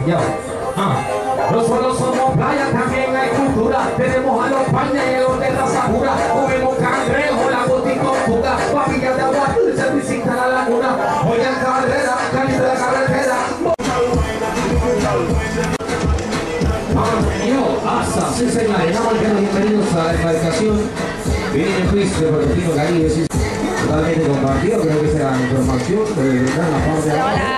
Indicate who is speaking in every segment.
Speaker 1: Ya. Nosotros somos playa, también hay cultura. Tenemos a los pañeros de raza pura. Comemos cangrejo, la botica con fuga. Papillas de agua dulce, visita la laguna. Hoy en carrera, caliente de carretera. Asa, sí señores, bienvenidos a la embarcación. Viene el juicio de Puerto Rico Caribe, sí, totalmente compartido. Creo que será la información de la parte de abajo.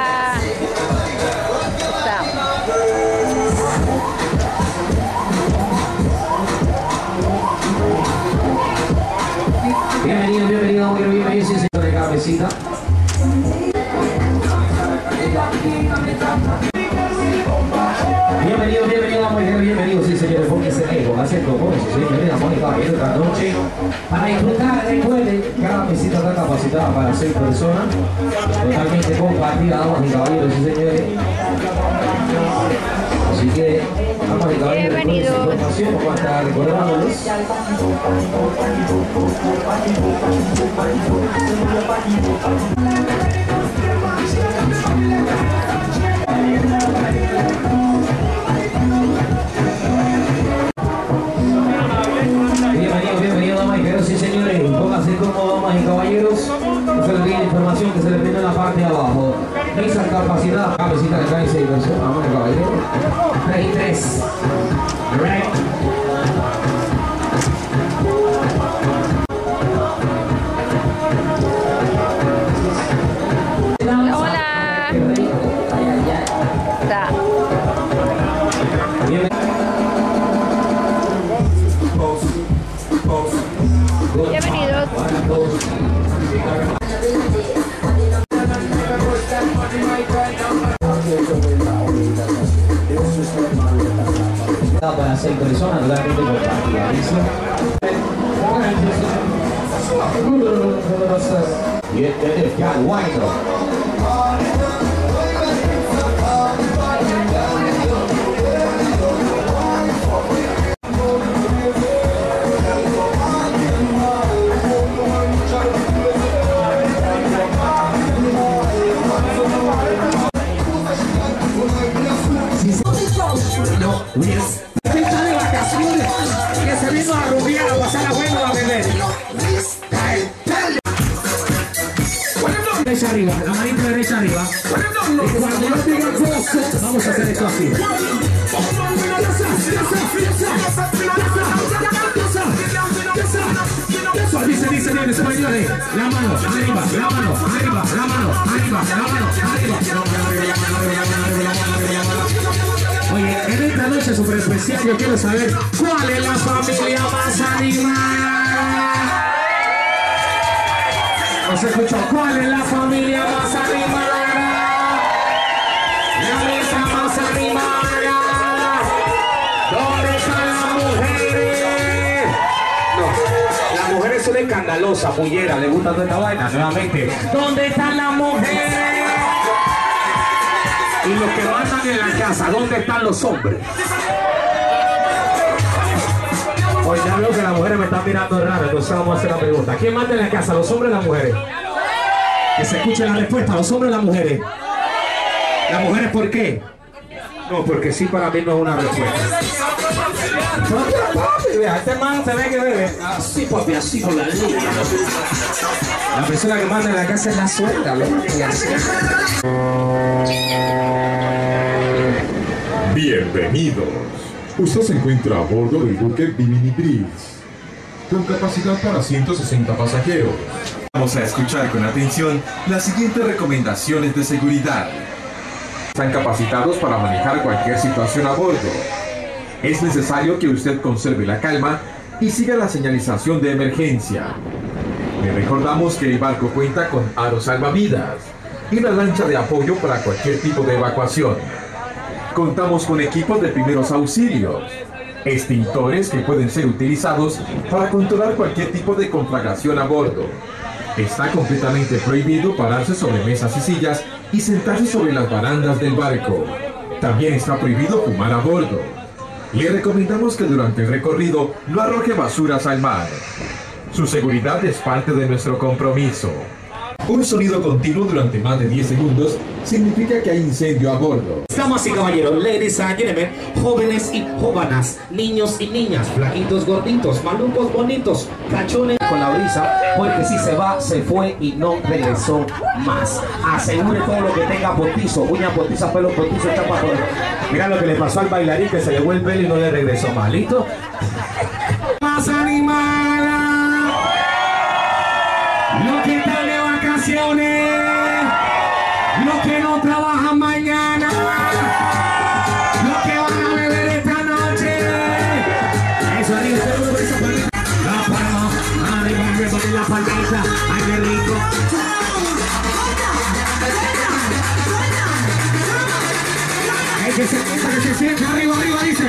Speaker 1: Bienvenido, sí, señor de cabecita. Bienvenido, sí, señores, pónganse con acento, sí, bienvenida, Mónica, esta noche. Para disfrutar, recuerden, cada mesita está capacitada para 6 personas, totalmente compartida, damas y caballeros, sí, señores. Así que, damas y caballeros, bienvenidos. Vamos a estar recordándoles. Bienvenido, damas y caballeros, sí, señores, pónganse cómodos, damas y caballeros, que se les pide información, que se les pide en la parte de abajo. Esa capacidad, cabecita de 6 personas, damas y caballeros, 3 y 3.
Speaker 2: Bienvenidos.
Speaker 1: Para 6 personas, totalmente compartida. Y este es Cal White.
Speaker 3: Fecha de vacaciones que se vino a rubiar, a pasar a bueno a beber. Derecha arriba, la manita derecha arriba. Y cuando yo diga gozo, vamos a hacer esto así. Dice en español, la mano arriba, la mano arriba, la mano arriba, la mano arriba. Oye, en esta noche súper especial yo quiero saber cuál es la familia más animada. No se escuchó. ¿Cuál es la familia más animada? La mesa más animada. ¿Dónde están las mujeres? No, las mujeres son escandalosas, mullera, le gusta toda esta vaina. Nuevamente, ¿dónde están las mujeres? Y los que mandan en la casa, ¿dónde están los hombres? Hoy ya veo que las mujeres me están mirando raro, entonces vamos a hacer la pregunta. ¿Quién manda en la casa, los hombres o las mujeres? Que se escuche la respuesta, ¿los hombres o las mujeres? ¿Las mujeres por qué? No, porque sí para mí no es una respuesta. Este man se ve que bebe. Así, papi, así con la línea. La persona que manda en la casa es la suelta, ¿no? Y así.
Speaker 4: Bienvenidos. Usted se encuentra a bordo del buque Bimini Breeze, con capacidad para 160 pasajeros.
Speaker 5: Vamos a escuchar con atención las siguientes recomendaciones de seguridad. Están capacitados para manejar cualquier situación a bordo. Es necesario que usted conserve la calma y siga la señalización de emergencia. Le recordamos que el barco cuenta con aros salvavidas y una lancha de apoyo para cualquier tipo de evacuación. Contamos con equipos de primeros auxilios, extintores que pueden ser utilizados para controlar cualquier tipo de conflagración a bordo. Está completamente prohibido pararse sobre mesas y sillas y sentarse sobre las barandas del barco. También está prohibido fumar a bordo. Le recomendamos que durante el recorrido no arroje basuras al mar. Su seguridad es parte de nuestro compromiso. Un sonido continuo durante más de 10 segundos significa que hay incendio a bordo.
Speaker 3: Estamos así, caballeros, ladies and gentlemen, jóvenes y jóvenes, niños y niñas, flaquitos, gorditos, malucos, bonitos, cachones con la brisa, porque si se va, se fue y no regresó más. Asegure todo lo que tenga potizo, uña potiza, pelo potizo, chapa por... Mira lo que le pasó al bailarín, que se llevó el pelo y no le regresó más. ¿Listo? Más animada. Los que están de vacaciones, los que no trabajan mañana, los que van a beber esta noche. Eso arriba, la palma, arriba, la palmita, ay qué rico. Que se sienta arriba, arriba, dice.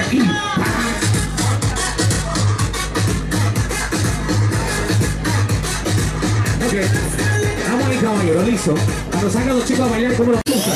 Speaker 3: Ok, vamos ahí, caballero, listo. Cuando salgan los chicos a bailar, ¿cómo los gustan?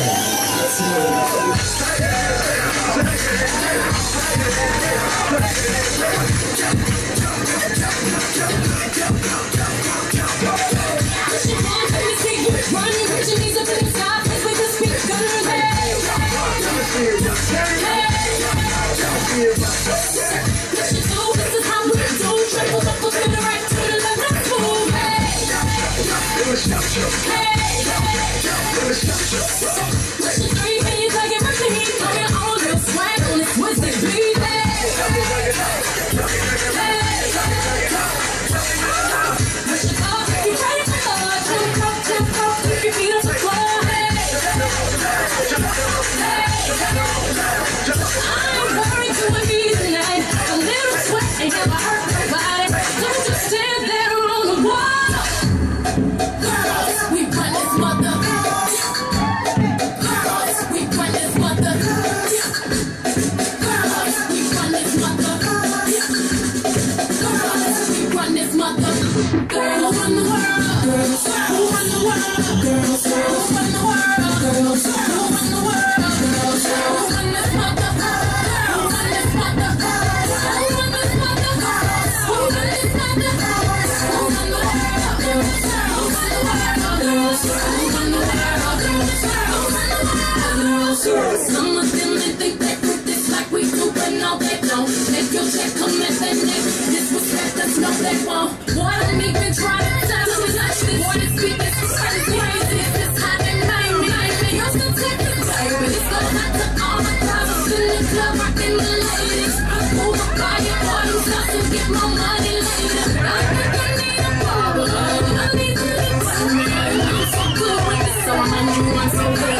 Speaker 2: Some of them they think they put this like we do, but no they don't. They feel check come and they disrespect us, no they won't. Boy, don't even try to tell us actually what it's speak. It's crazy, it's hot and night. You're still taking baby. It's so hot to all my brothers in the club, rocking the ladies. Move up by your bottoms, not to get my money later. I think I need a problem. I need to leave with me. I'm so good with this, so I know I'm so good.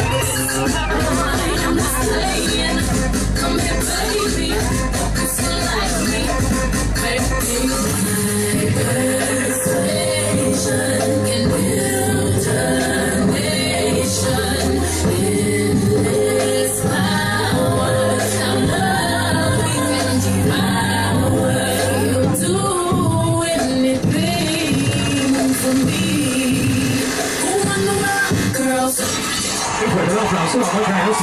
Speaker 2: I'm just saying, come here, baby. Focus and like me, baby. Station can build a nation in this power. Our love we can devour. You'll do anything for me. Who won the world, girls?
Speaker 3: Fuerte el aplauso, la vuelta de los...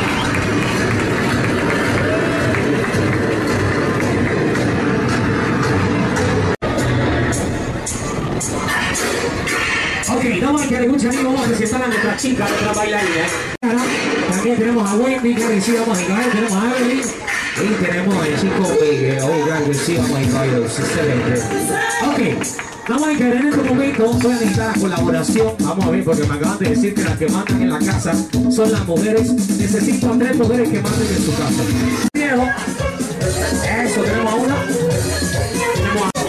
Speaker 3: Ok, vamos a que escuchar y vamos a presentar a nuestra chica, a nuestra bailarina. También tenemos a Wendy, que decíamos a Miguel, tenemos a Evelyn y tenemos al chico Miguel, oigan, decíamos a Miguel, excelente. Ok. Vamos a querer en este momento, voy a necesitar la colaboración. Vamos a ver, porque me acaban de decir que las que mandan en la casa son las mujeres. Necesito a 3 mujeres que manden en su casa. Viejo. Eso, tenemos a una. Tenemos a...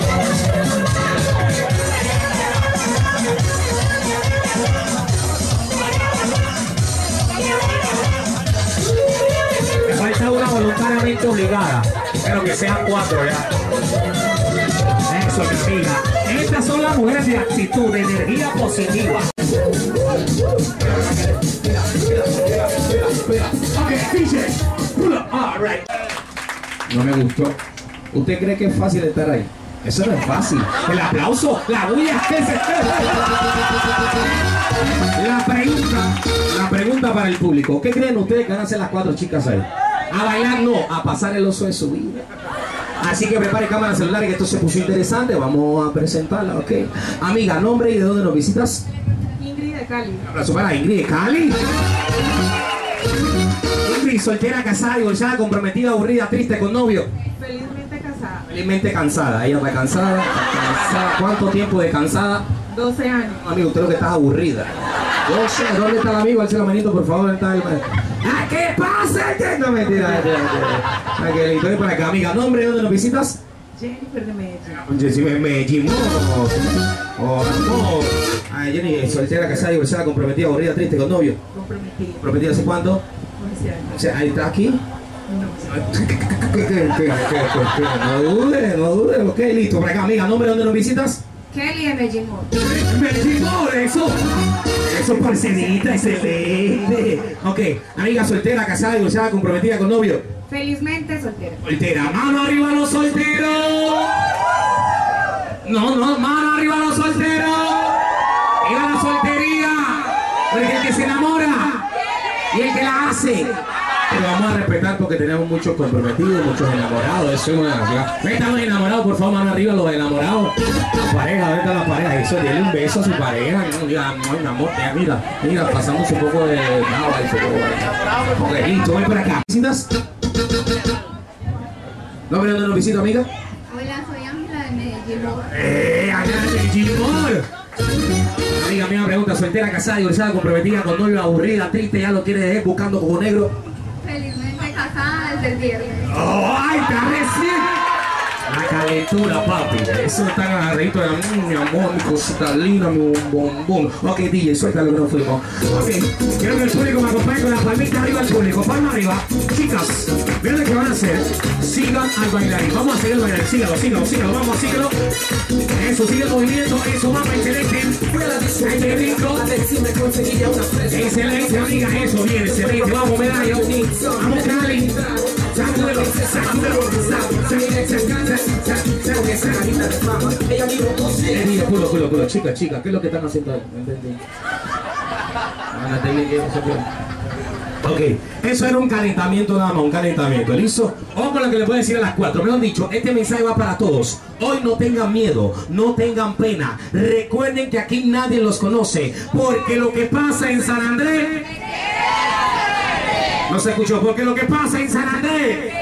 Speaker 3: Me falta una voluntariamente obligada. Espero que sean 4 ya. Eso, mi amiga. Estas son las mujeres de actitud, de energía positiva. Ok, DJ. All right. No me gustó. ¿Usted cree que es fácil estar ahí? Eso no es fácil. El aplauso, la bulla que se... La pregunta para el público. ¿Qué creen ustedes que van a hacer las 4 chicas ahí? A bailar no, a pasar el oso de su vida. Así que prepare cámara celular, que esto se puso interesante. Vamos a presentarla, ok. Amiga, nombre y de dónde nos visitas.
Speaker 6: Ingrid de Cali.
Speaker 3: Un aplauso para Ingrid de Cali. Ingrid, soltera, casada, divorciada, comprometida, aburrida, triste, con novio.
Speaker 6: Felizmente casada.
Speaker 3: Felizmente cansada. Ella está cansada. ¿Cuánto tiempo de cansada?
Speaker 6: 12 años.
Speaker 3: Amigo, usted lo que está aburrida. 12, ¿dónde está el amigo? Alce la manito, por favor. ¿Dónde está el... ¡Ah, qué pasa! No, mentira. Ven por acá, amiga. ¿Nombre? ¿Dónde nos visitas?
Speaker 6: Jennifer de Medellín.
Speaker 3: Jennifer de Medellín. Oh, Jenny, soltera, casada, divorciada, comprometida, aburrida, triste, con novio.
Speaker 6: Comprometida.
Speaker 3: ¿Comprometida hace cuánto?
Speaker 6: 11 años.
Speaker 3: O sea, ¿ahí está aquí?
Speaker 6: No.
Speaker 3: No dude. Ok, listo. Por acá, amiga. ¿Nombre? ¿Dónde nos visitas?
Speaker 6: Kelly de Medellín Mall.
Speaker 3: Medellín Mall, eso parcerita, excelente. Ok, amiga soltera, casada, divorciada, comprometida, con novio.
Speaker 6: Felizmente soltera.
Speaker 3: Soltera, mano arriba los solteros. No, mano arriba los solteros. Viva la soltería. Porque el que se enamora y el que la hace. Pero vamos a respetar porque tenemos muchos comprometidos, muchos enamorados. Eso es una... Estamos enamorados, por favor, mano arriba los enamorados. La pareja, ¿dónde está la pareja? Eso, denle un beso a su pareja. Diga, no, mi amor, mira, pasamos un poco de nada. Ok, listo, voy por acá. ¿Visitas? ¿Nombre dónde nos visita, amiga?
Speaker 6: Hola, soy Ángela de Medellín Mall.
Speaker 3: Ángela de Medellín Mall. Amiga mía, pregunta, soltera, casada, divorciada, comprometida, con novio, aburrida, triste, ya lo quiere dejar buscando como negro.
Speaker 6: Felizmente casada desde el viernes.
Speaker 3: ¡Ay, está recién! La calentura, papi. Eso está agarradito de mi amor, mi cosita linda, mi bombón. Ok, DJ, suéltalo que no fuimos. Ok, quiero que el público me acompañe con la palmita arriba al público. Palma arriba. Chicas, miren lo que van a hacer. Sigan al bailarín. Vamos a seguir el bailarín. Sígalo. Vamos a síguelo. Eso, sigue el movimiento. Eso, vamos, excelente. Excelente, amiga. Eso, bien, excelente. Vamos, medallo. Vamos, Cali. Sacúdelo. Culo, chica, ¿qué es lo que están haciendo ahí? Ok, eso era un calentamiento nada más, un calentamiento, ¿listo? Ojo con lo que les voy a decir a las 4. Me han dicho, este mensaje va para todos. Hoy no tengan miedo, no tengan pena. Recuerden que aquí nadie los conoce, porque lo que pasa en San Andrés... No se escuchó, porque lo que pasa en San Andrés...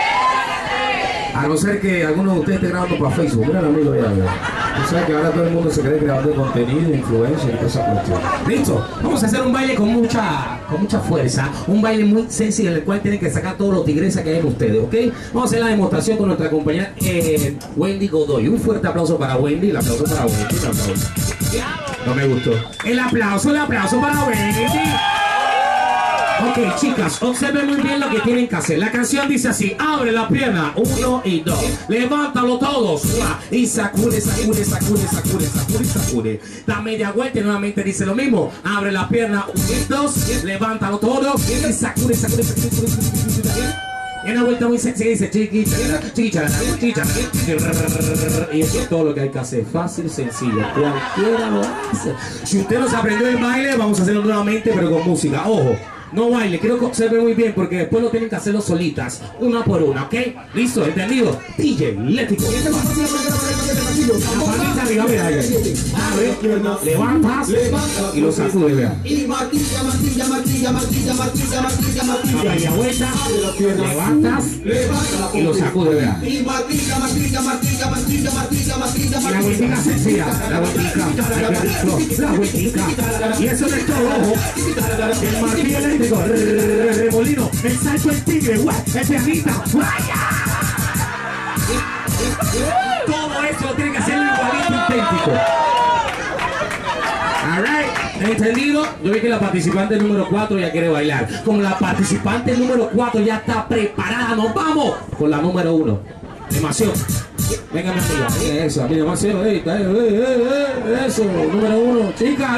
Speaker 3: A no ser que alguno de ustedes esté grabando para Facebook. Mira, amigo, ya. Tú sabes que ahora todo el mundo se cree creador de contenido, influencer y toda esa cuestión. Listo, vamos a hacer un baile con mucha fuerza. Un baile muy sencillo en el cual tienen que sacar todos los tigresas que hay en ustedes, ¿ok? Vamos a hacer la demostración con nuestra compañera Wendy Godoy. Un fuerte aplauso para Wendy. El aplauso para Wendy. No me gustó. El aplauso para Wendy. Ok, chicas, observen muy bien lo que tienen que hacer. La canción dice así: abre la pierna, 1 y 2. Levántalo todos. Y sacude. Da media vuelta y nuevamente dice lo mismo. Abre la pierna, 1 y 2. Levántalo todos. Y sacude. Y una vuelta muy sencilla dice chiquita. Y eso es todo lo que hay que hacer. Fácil, sencillo. Cualquiera lo hace. Si usted no se aprendió el baile, vamos a hacerlo nuevamente, pero con música. Ojo. No baile, quiero que observen muy bien porque después lo tienen que hacerlo solitas, una por una, ¿ok? ¿Listo? ¿Entendido? DJ, lético. La palmita arriba, mira, abre, levantas y lo sacudes, vea. Media vuelta, levantas y lo sacudes, vea. La vueltica sencilla, la vueltica. Y eso no es todo, ojo. El martillo eléctrico, remolino, el salto del tigre, el pianista, todo eso lo tiene que hacer igualito, idéntico. Alright, ¿entendido? Yo vi que la participante número 4 ya quiere bailar. Como la participante número 4 ya está preparada, nos vamos con la número 1. Demasiado. Venga, mi amiga, eso, aquí demasiado, eso, número 1, chica,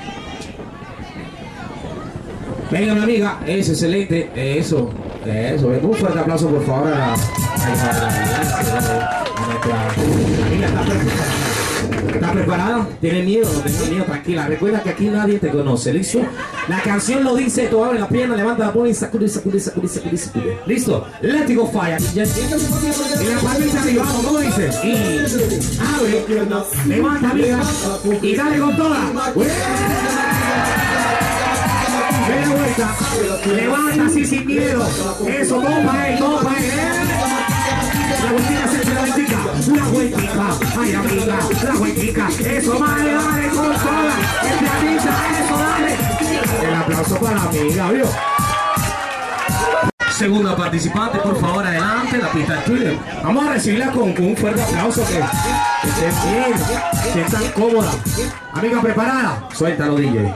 Speaker 3: Venga, mi amiga, eso, excelente, eso. Un fuerte aplauso, por favor, a nuestra amiga. Está perfecta. ¿Estás preparada? ¿Tienes miedo? No tengas miedo, tranquila. Recuerda que aquí nadie te conoce, ¿listo? La canción lo dice, tú abres la pierna, levanta la pone y sacude. ¿Listo? Let it go fire. Y la palmita arriba, vamos, ¿cómo dice? Y abre, levanta, amiga, y dale con toda. Ve la vuelta, levanta así sin miedo. Eso, compa él. La vueltica se la vueltica, ay amiga, la vueltica, eso, dale con toda, el pianista, eso, dale. El aplauso para la amiga, ¿vio? Segunda participante, por favor, adelante, la pista de Twitter. Vamos a recibirla con un fuerte aplauso, que estén bien, que están cómodas. Amiga, ¿preparada? Suéltalo, DJ.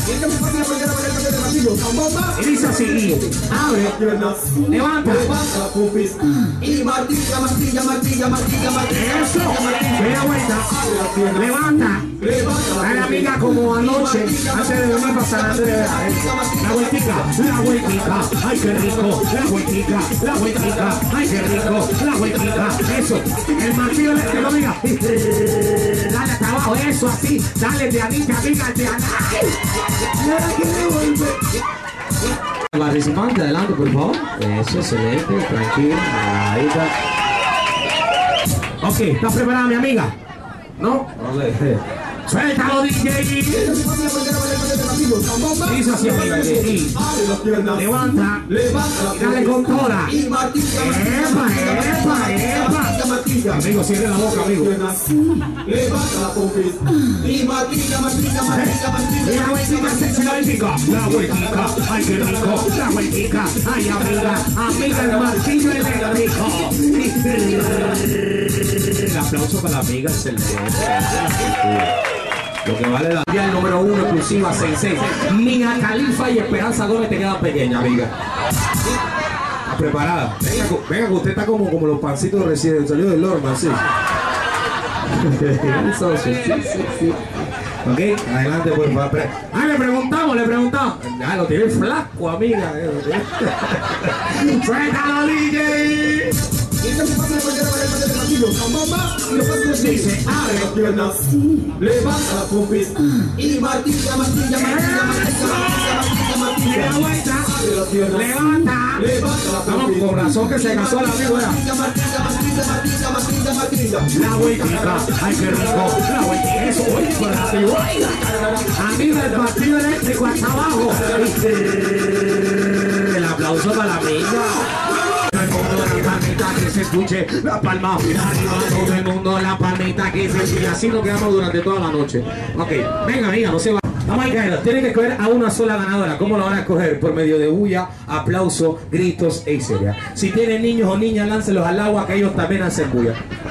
Speaker 3: Y dice así, abre, levanta.
Speaker 7: Y martilla.
Speaker 3: Eso, ve la vuelta, levanta. Dale, amiga, como anoche, antes de dormir pasar antes de ver. La vueltica, ay qué rico. La vueltica, ay qué rico. La vueltica, eso. El martillo que lo diga. Dale hasta abajo, eso así. Dale, Dianita, amiga. Participante, adelante, por favor. Eso, excelente, tranquilo. Ahí está. Ok, ¿estás preparada, mi amiga? ¿No? No sé. ¡Suéltalo, DJ! Dice así, amiga, y levanta, y dale con toda. ¡Epa! Amigo, cierre la boca, amigo. La vueltica, ay qué rico. La vueltica, ay amiga, el martillo eléctrico. El aplauso para la amiga, excelente. Lo que vale la día el número 1 exclusiva 66. Mia Khalifa y Esperanza Gómez te quedan pequeñas, amiga. ¿Está preparada? Venga, que usted está como los pancitos recién salió del horno, así. Sí. Ok, adelante, por favor. Ah, le preguntamos. Ya lo tiene flaco, amiga. ¡Suéltalo, DJ! Dice, abre,
Speaker 7: levanta la pompis y martilla.
Speaker 3: La vuelta, levanta. Vamos, con razón que se casó la amiga. La vueltica, ay qué rico. La vueltica, eso, amiga, el partido eléctrico hasta abajo. El aplauso para la amiga. La palmita que se escuche, la palma arriba, todo el mundo, la palmita que se escuche. Así nos quedamos durante toda la noche. Ok, venga, amiga, no se va. Vamos a caer, tienen que escoger a una sola ganadora. ¿Cómo lo van a escoger? Por medio de bulla, aplauso, gritos e histeria. Si tienen niños o niñas, láncelos al agua, que ellos también hacen bulla.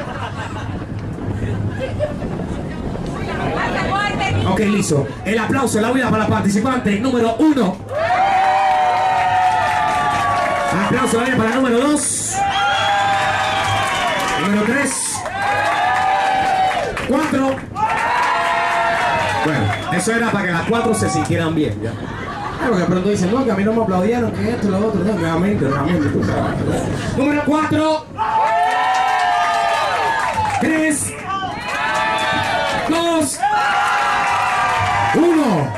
Speaker 3: Ok, listo. El aplauso, la bulla para la participante número 1. Aplauso para el número 2. Número 3. 4. Bueno, eso era para que las 4 se sintieran bien. ¿Ya? Porque pronto dicen, no, que a mí no me aplaudieron, que esto y lo otro. No, nuevamente. Número 4. 3. 2. 1.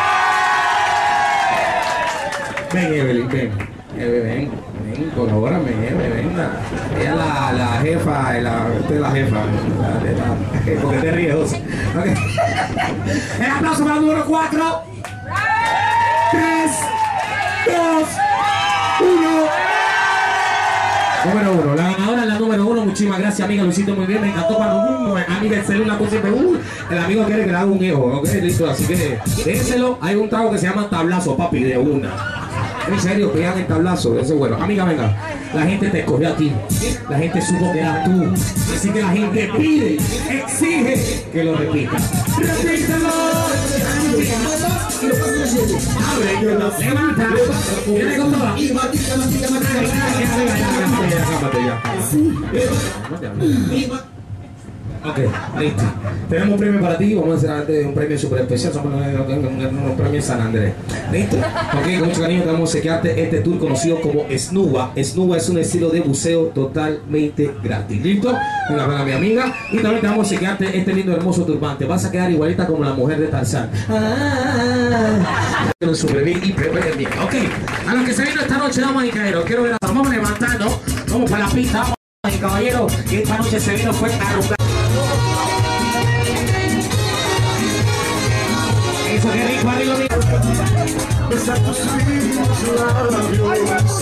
Speaker 3: Ven, Evelyn, ven. Ven, colabórame, venga. Ella es la jefa, usted es la jefa. Porque te ríes, José. Okay. El aplauso para el número 4. 3, 2, 1. Número 1. La ganadora es la número 1. Muchísimas gracias, amiga. Lo hiciste muy bien. Me encantó cuando amiga el celular cosa siempre. El amigo quiere que le haga un hijo. Ok, listo. Así que déjenselo. Hay un trago que se llama tablazo, papi, de una. En serio, pegan el tablazo, eso es bueno. Amiga, venga, la gente te escogió a ti. La gente supo que eras tú. Así que la gente pide, exige que lo repitas. ¡Repítelo! Abre, levanta, viene con toda. Ok, listo. Tenemos un premio para ti. Vamos a hacer antes un premio súper especial. Somos unos premios San Andrés. ¿Listo? Ok, con mucho cariño te vamos a obsequiarte este tour conocido como Snuba. Snuba es un estilo de buceo totalmente gratis. ¿Listo? Venga, para mi amiga. Y también te vamos a obsequiarte este lindo hermoso turbante. Vas a quedar igualita como la mujer de Tarzán. Súper bien y súper bien. Ok, a los que se vino esta noche, damas y caballeros, quiero ver a vamos levantando. Vamos para la pista. Vamos, y caballero, que esta noche se vino fue arrugado. Eso que rico, arriba mío.
Speaker 8: Besar tus lindos labios.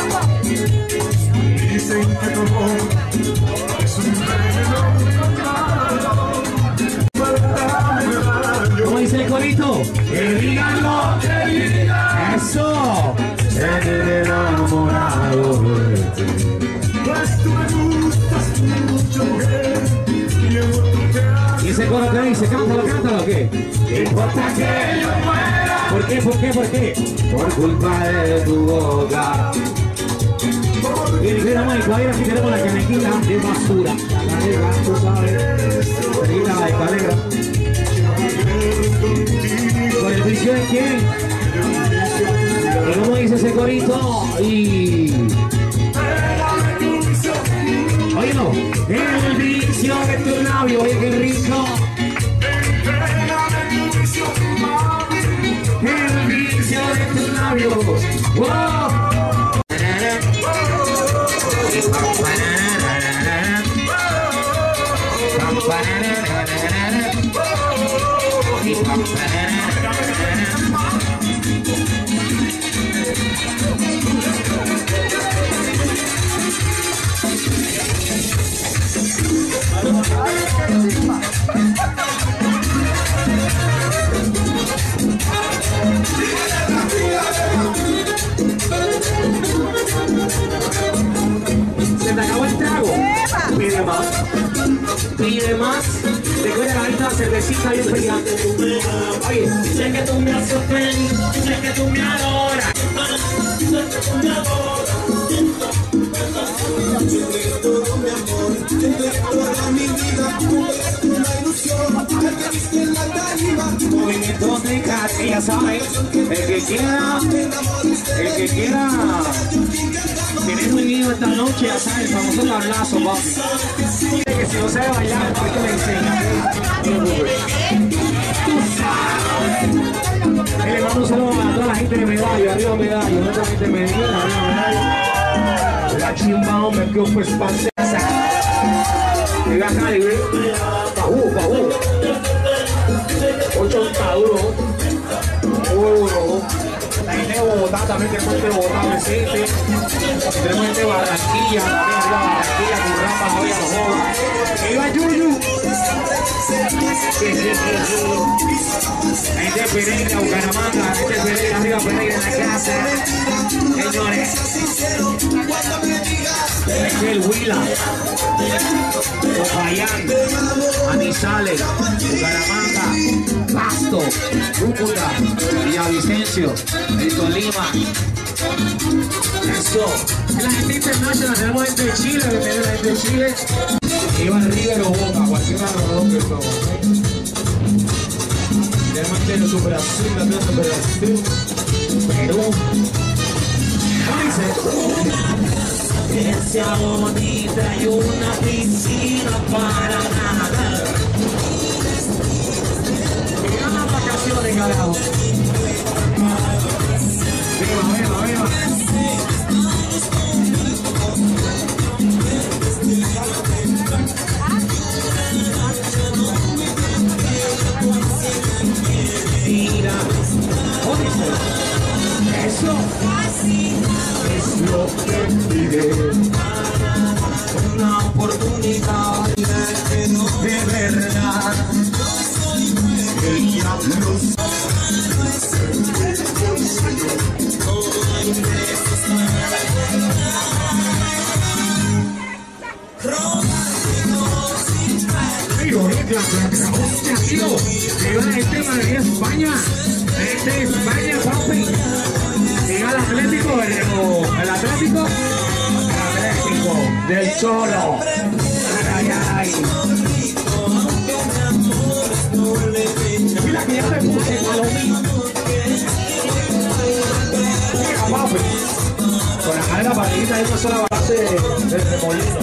Speaker 8: Dicen que tu amor es un veneno.
Speaker 3: ¿Cómo dice el corito? Que diganlo, que digan. Eso. Se enamorado de ti.
Speaker 8: Pues tú me gustas mucho, mujer.
Speaker 3: ¿Y ese coro que dice? Cántalo, cántalo, ¿qué? ¿Qué importa que yo muera? ¿Por qué, por qué, por qué? Por culpa de tu boca. Y dijéramos, y cuadra, aquí tenemos la canequita de basura. La negra, tú sabes. Seguida de calera. ¿Con el vicio de quién? ¿Y cómo dice ese corito? Y... Óyelo, el vicio de tu labio, oye qué rico. El vicio de tu labio. Wow. Se te acabó el trago. Pide más. Pide más. Recuerda la alta cervecita bien fría. Oye, sé que tú me haces feliz, sé que tú me adoras. Sé que tú me adoras.
Speaker 7: Todo mi amor, toda mi vida, una ilusión, te viste en la tarima.
Speaker 3: Movimientos de carne, ya sabes. El que quiera tener un niño esta noche, ya sabes, el famoso tablazo, papi. Que si no sabe bailar, ¿por qué me enseña? Tú sabes. Le mando un saludo a toda la gente de Medallo, arriba Medallo, no solamente de Medellín, arriba Medallo. La chimba, hombre, que pues pase. Llega acá, libre. Paú. 80 duro. La gente de Bogotá también, tenemos gente de Bogotá presente. Tenemos gente de Barranquilla, también arriba Barranquilla, Curramba, Joya, Joda. ¡Viva Yuyu! La gente de Pereira, Bucaramanga, la gente de Pereira, arriba Pereira en la casa. Señores. La gente del Huila, Popayán, Manizales, Bucaramanga, Pasto, Cúcuta, Villavicencio, Tolima. Eso. La gente internacional, tenemos gente de Chile, tenemos gente de Chile. Iván Rivero Boca, cualquiera de los dos que somos. Tenemos gente de Super Azul, también Super Azul, Perú. ¿Cómo dice? Que sea bonita y una piscina para nadar. Mira las vacaciones, carajo. Viva. Mira, eso es lo que pide. Una oportunidad de verdad. El diablo este Madrid España, este España, papi. Llega el Atlético, el Atlético del Cholo. Ay. Mira que ya te puse palomita. Mira, papi. Con la cadera patita, eso es la base del remolino.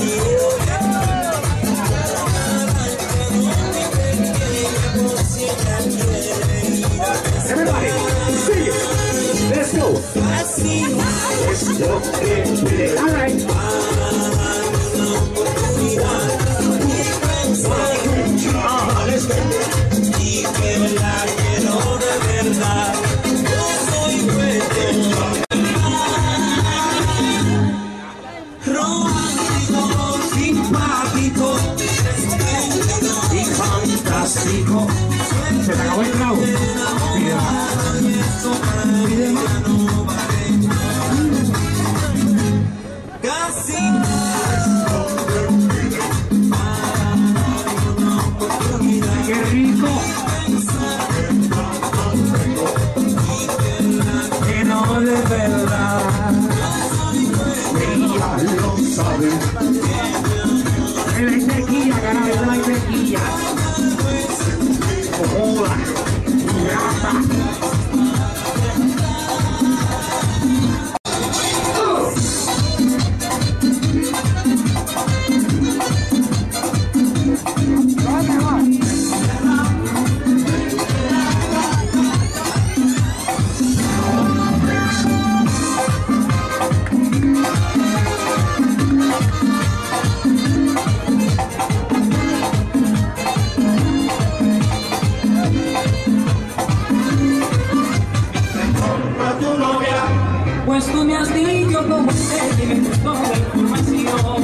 Speaker 3: Everybody, sing it. Let's go. Let's go. All right. Let's go.
Speaker 7: Simpático y fantástico.
Speaker 3: Se te acabó el clavo.
Speaker 7: Casi.
Speaker 3: Qué rico.
Speaker 7: Que no de verdad. Ella lo sabe.
Speaker 3: En la tequilla, carajo, en la tequilla. Joda. Rata.
Speaker 2: Pues tú me has dicho cómo te tienes toda la información.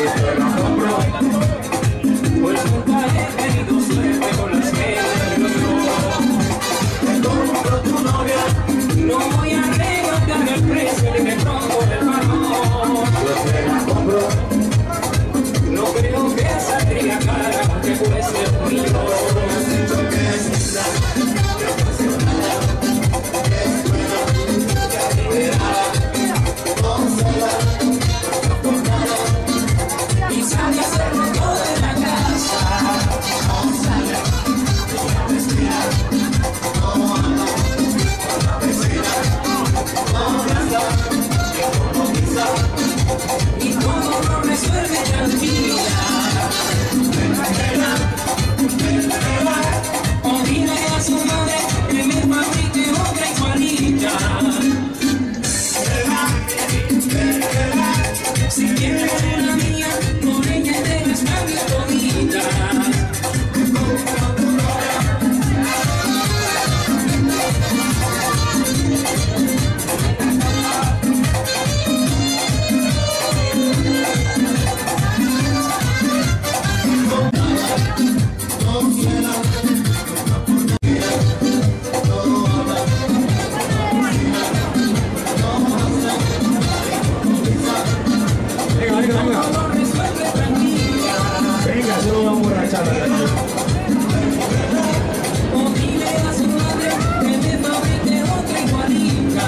Speaker 2: Pues nunca he tenido suerte con las que te compro tu novia. No voy a regatear el precio ni me pongo el valor. Yo te la compro. No creo que saldría cara que cueste un millón. Y sale a hacerlo todo en la casa. Y todo lo resuelve tranquila. O dile a su madre que me fabrique otra igualita. Si quieres una mía, por ella te las cambio toditas.
Speaker 3: Venga, se lo vamos a emborrachar.
Speaker 2: O dile a su madre que me fabrique otra igualita.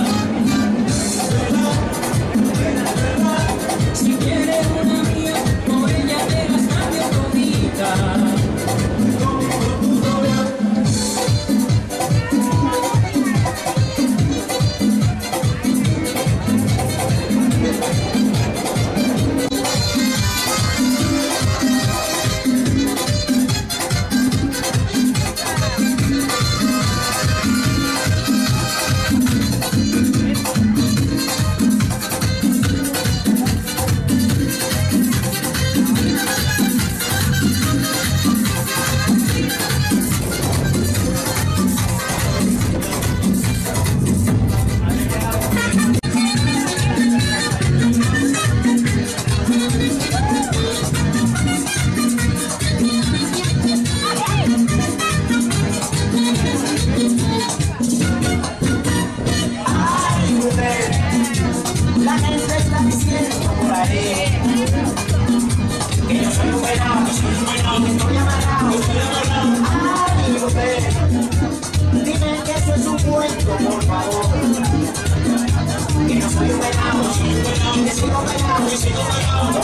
Speaker 2: Si quieres una mía, por ella te las cambio toditas.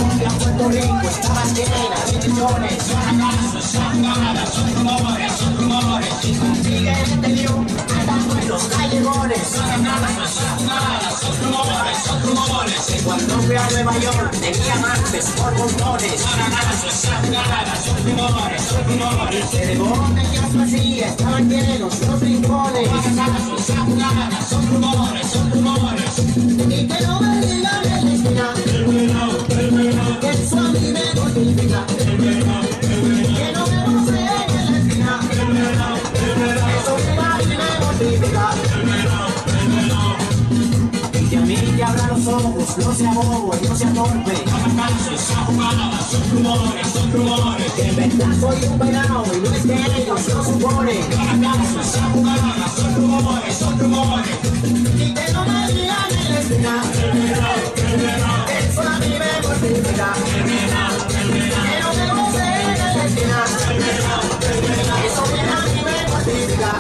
Speaker 7: Puerto Rico está más que nena, 7 millones,
Speaker 9: Cuando fui a Nueva York tenía amantes por montones. De botellas vacías estaban llenos los rincones. Son rumores. Y que no me digan en la esquina que eso a mí me mortifica. Que no me rocen en la esquina, eso a mí me mortifica. Y a mí que abra los ojos, no sea bobo y no sea torpe. Son rumores. Que en verdad soy un venado y no es que ellos lo suponen. Son rumores. Y que no me digan en la esquina que eso a mí me mortifica. Que no me rocen en la esquina, eso a mí me mortifica.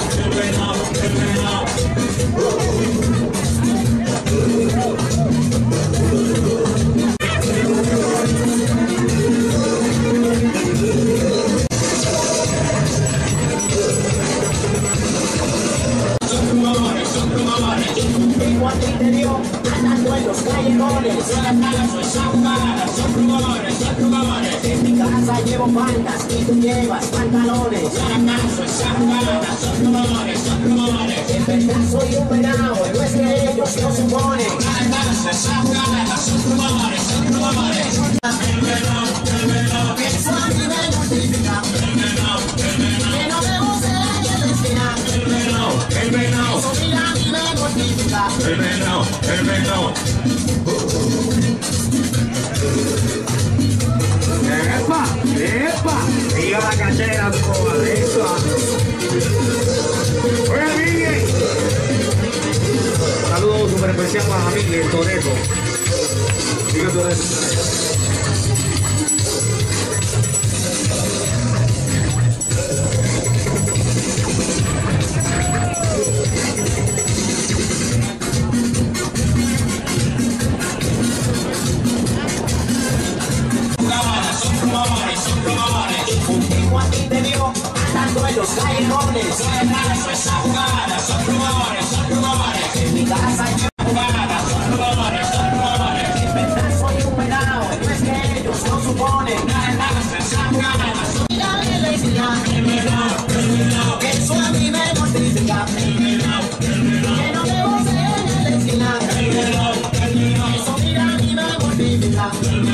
Speaker 9: Tengo al interior, andando en los callejones. Son rumores. En mi casa llevo faldas y tú llevas pantalones. Son rumores. En verdad soy un venado, no es que ellos lo suponen. Son rumores. Que eso a mí me mortifica. Que no me guste en la esquina.
Speaker 3: El venado.
Speaker 9: Eso mira a mí me mortifica.
Speaker 3: El venado. ¡Epa! Diga la cachera, por eso. Oye, Miguel. Saludos súper especial para Miguel Toreto. Miguel Toreto.
Speaker 9: Contigo a ti te vio andando en los callejones. Son rumores. En mi casa llevo son rumores. En verdad soy un venado, no es que ellos lo suponen. Mira en la esquina, que eso a mí me mortifica. Que no me goce en la esquina, eso mira a mí me mortifica.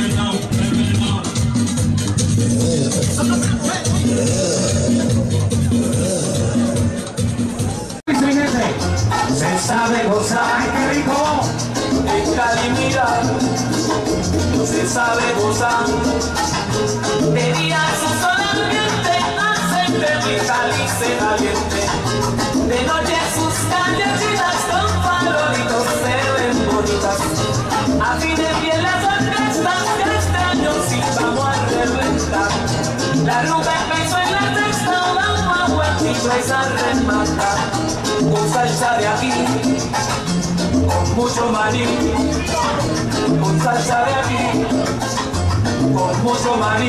Speaker 1: Se sabe gozar, ay qué rico, en Calimira, se sabe gozar. De día su sol ardiente hace que mi Cali se caliente. De noche sus callecitas con farolitos se ven bonitas. A fin de pie las orquestas que este año sí vamos a reventar. La rumba empezó en la sexta, vamos a huequito esa remata. Con salsa de aquí, con mucho maní. Con salsa de aquí, con mucho maní.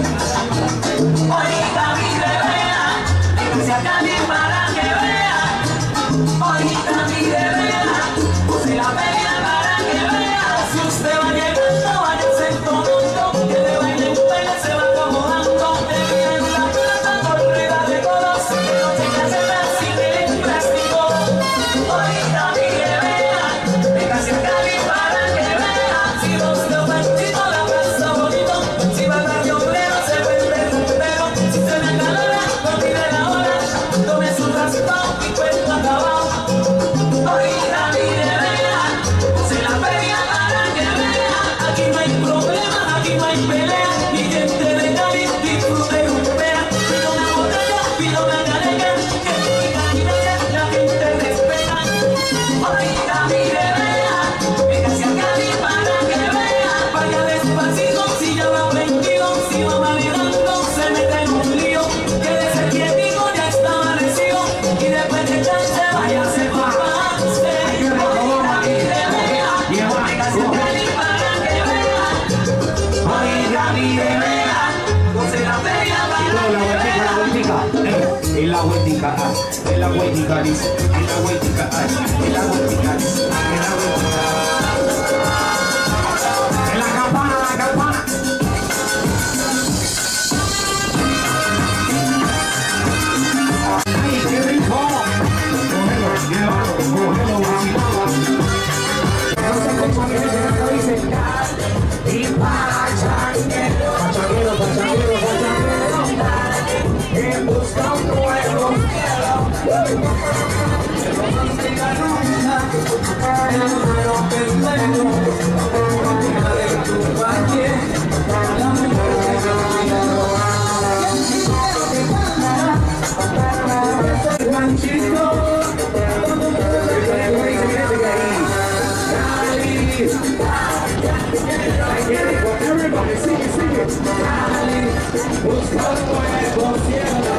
Speaker 1: Ahorita mi vea, que se acane para que vea. Ahorita mi vea, puse la media para que vea. Si usted va llegando, váyase en todo mundo, que le baile un baile se va acomodando. Te viene la plata corrida de codos, que no se hace así que el plástico. Ahorita mi vea, venga si Cali para que vea. Si vos te aumentito la plaza bonito, si va a dar de obrero se vuelve rumbero. Si se me acalora, no mire la hora, tome su raspón y cuento acabado. Ahorita mi vea, puse la feria para que vea. Aquí no hay problema, aquí no hay pelea. Mi gente de Cali disfrute y rumbea. Pido una botella, pido una caneca, que mi caminata la gente respeta. Ahorita mi vea, venga hacia Cali para que vea. Vaya despacito si ya va prendido, si va manejando se mete en un lío. Quédese quietico, ya está amanecido, y después de echarse vaya a hacer papá. Ahorita mi vea, venga hacia Cali para que vea. Oiga mi vea, goce la feria para que vea.
Speaker 3: Y la vueltica.
Speaker 9: Cáliz, y la vueltica, ay, y la vueltica, y la vueltica.
Speaker 3: En la campana, la campana. ¡Ay, qué rico! Cógelo, llévalo, cógelo, vacilalo. No se escucha que dice y pachanguero, pachanguero, pachanguero, pachanguero, que busca un nuevo cielo. Everybody sing it, sing it. Busca un nuevo cielo.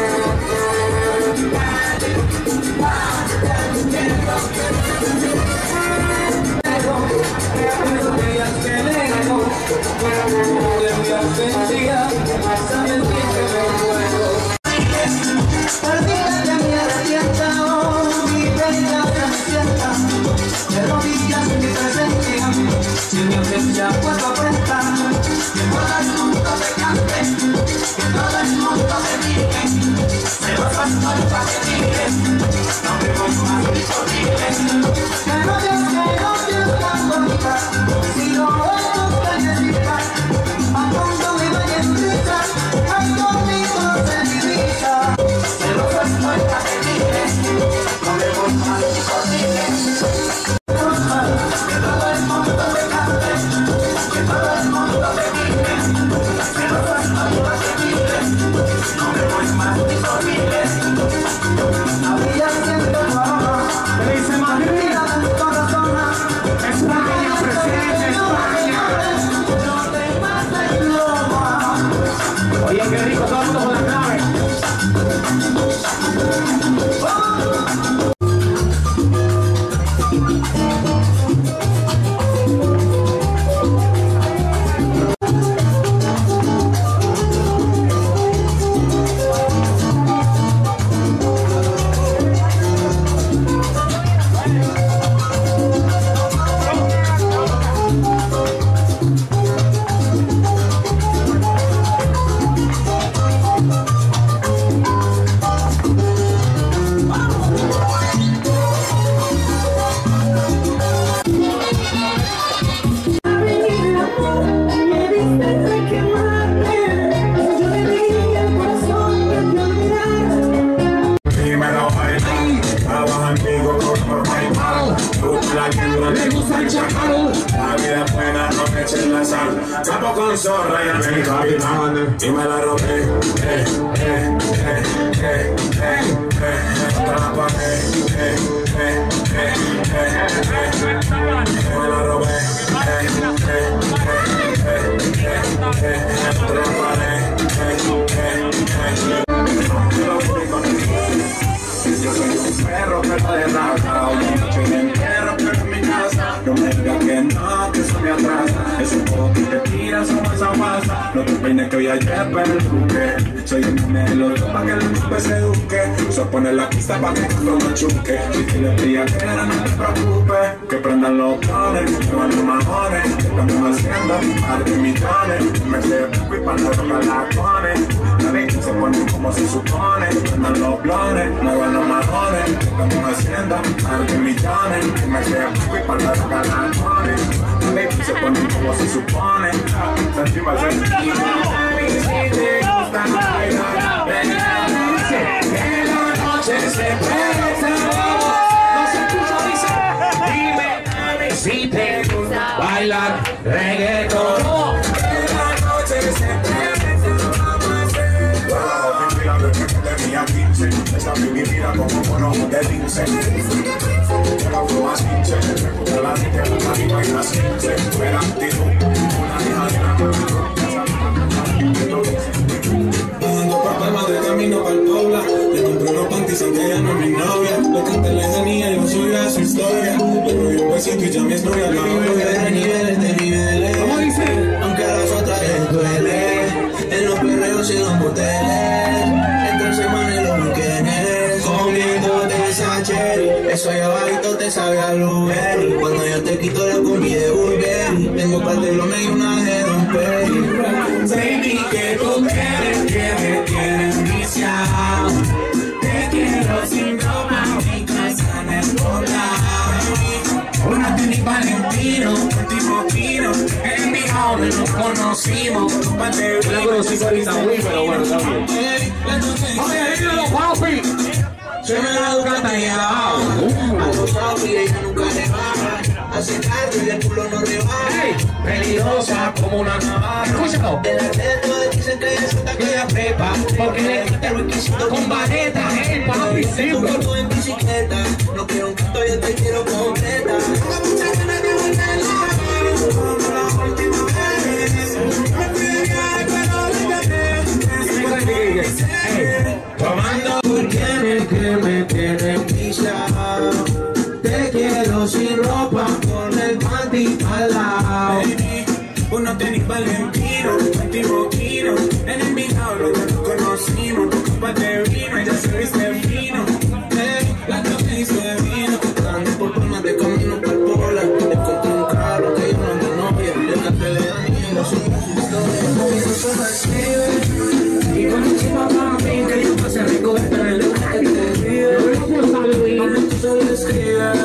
Speaker 1: Le gusta el chacal.
Speaker 10: La vida es buena, no me echen la sal. Capo con zorra y a mi capitán. Y me la robé. Otra pared. Me la robé. Otra pared. Yo soy un perro, pero de raza. Una noche de entierro, pero en mi casa. No me digas que no, que eso me atrasa. Es un poco que tiras o esa masa. No te peines que hoy ayer, pero el truque. Soy un melodía pa' que el truque se eduque. So pone la pista pa' que no me chuque. Si tienes día que era, no te preocupes. Que prendan los planes, que van los majones. Que estamos haciendo más de millones. Me sé y para no tocar las cones. La ley se pone como se supone. Prendan los planes, muevan los majones. Que estamos haciendo más de millones. Me sé y para no tocar las cones. La ley se pone como se supone. Encima el sentido. Si te gusta bailar, ven a la noche. Que la noche se presta.
Speaker 1: No se escucha, dice. Dime a mí si te gusta bailar reggaetón.
Speaker 10: Que la noche se presta. Vamos a hacer. Wow, vigilando que tenía 15. Esa baby mira como mono de lince. Que la fluma cinche. Me gusta la niña, la marihuana y la cinche. Fuera actitud, una hija de la mano.
Speaker 7: Bajando por Palma de camino pa'l Pobla. Le compré unos panties aunque ella no es mi novia. Le canté lejanía y yo soy a su historia. Le doy un besito y ya mi novia la odia. De niveles.
Speaker 1: ¿Cómo dice?
Speaker 7: Aunque a las otras les duele. En los perreos y los moteles. Entre semanas y los weekendes. Comiéndote
Speaker 9: Eso allá abajito te sabe a blueberry. Cuando yo te quito la combi de Burberry, tengo patelones y una de Don Perry.
Speaker 10: Baby, que tú quieres que me tienes viciado. Te quiero sin ropa, mi casa en el poblado. Una tenis Valentino, un tipo fino. En mi home nos conocimos.
Speaker 3: La conocí ahorita, muy, pero bueno, también.
Speaker 10: Oye, dímelo, papi.
Speaker 9: Se me la educa tallado. A los papi, ella nunca le baja. Hace tarde y el culo no rebaja.
Speaker 10: Peligrosa como una navaja.
Speaker 3: Escúchalo.
Speaker 9: De la teto dicen que ella suelta que ella prepa. Porque le quita el requisito con vareta.
Speaker 3: Hey, papi, sí,
Speaker 9: tu foto en bicicleta. No quiero un canto, yo te quiero completa. Muchas ganas de volverla como la última vez. Me fui de viaje, pero le gané.
Speaker 10: Tomando
Speaker 9: Que me tienen pisado. Te quiero sin ropa con el panty al lado.
Speaker 10: baby, uno tenis Valentino, un tipo fino. En el milagro ya nos conocimos. Tu copa de vino, ella se viste fino.
Speaker 9: La que me dice vino. Ando por palmas de camino por pola. Encontré un carro que yo no ando novia. Le canté de Daniel, su historia. Eso se me escribe. Y con un chico para mí que yo pasé rico de tener lo que te vive. Tú se le escribes.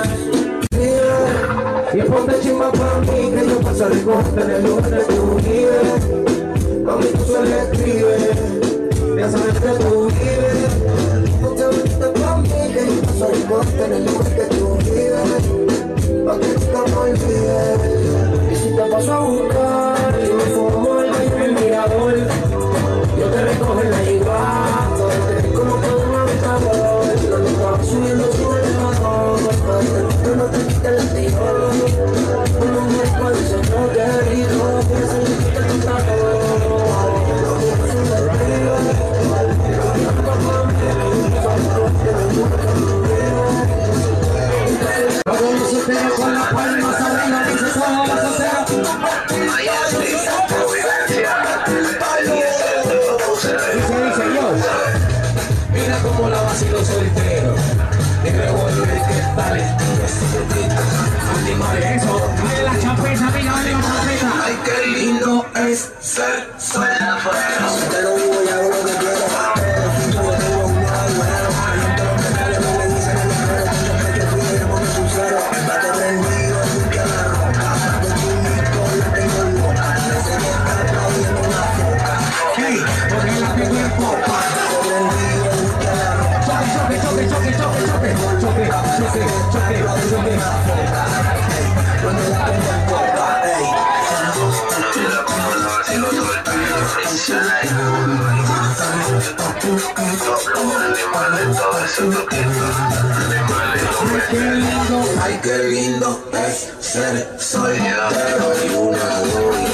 Speaker 9: Y ponte chimba para mí que yo paso a recoger el lugar de tu vives. Pa' mí tú se le escribes. Ya sabes que tú vives. Ponte bonita para mí que yo paso a recoger el lugar que tú vives. Pa' que nunca me olvides. Y si te paso a buscar, yo me formo el baño en el mirador. Yo te recojo en la igual. Como todo un habitador. Lo que estaba subiendo su elevador. Pero no te quites el tiro. Uno me puede ser no querido. Que se le quite el contador.
Speaker 1: Todos los solteros con las palmas arriba, dice toda la soltera. Dice yo. Mira cómo la vacilo soltero. Y revuelve que tal. Animales, eso. Dale la chapeta, mira, dale la chapeta.
Speaker 9: Ay, qué lindo es ser suelta afuera. Soltero vivo y hago lo que quiero. Pero fijo que tengo un nuevo bueno. Caliente los metales, no le dicen el guerrero. Cuando el pecho frío, llamo mi pulsero. Bate prendido, limpia la ropa. De tu disco la tengo loca. Ese que está aplaudiendo una foca.
Speaker 1: Hey, porque la tengo en popa.
Speaker 9: Bate prendido, limpia la ropa.
Speaker 1: Choque, choque, choque, choque, choque, choque, choque, choque, choque.
Speaker 9: Cuando la tengo en popa, ey.
Speaker 10: Mira cómo la vacilo soltero, freestyle. Los animales, todo eso toquito. Animales,
Speaker 9: Ay, qué lindo es ser soltero y una gloria.